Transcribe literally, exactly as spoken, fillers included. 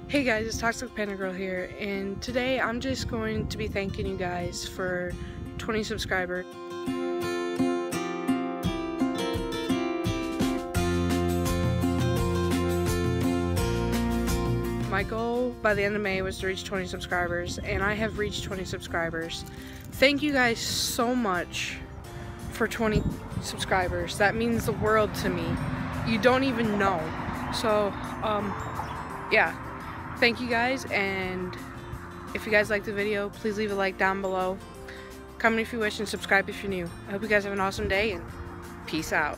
Hey guys, it's Toxic Panda Girl here, and today I'm just going to be thanking you guys for twenty subscribers. My goal by the end of May was to reach twenty subscribers, and I have reached twenty subscribers. Thank you guys so much for twenty subscribers. That means the world to me. You don't even know. So, um, yeah. Thank you guys, and if you guys liked the video, please leave a like down below. Comment if you wish and subscribe if you're new. I hope you guys have an awesome day, and peace out.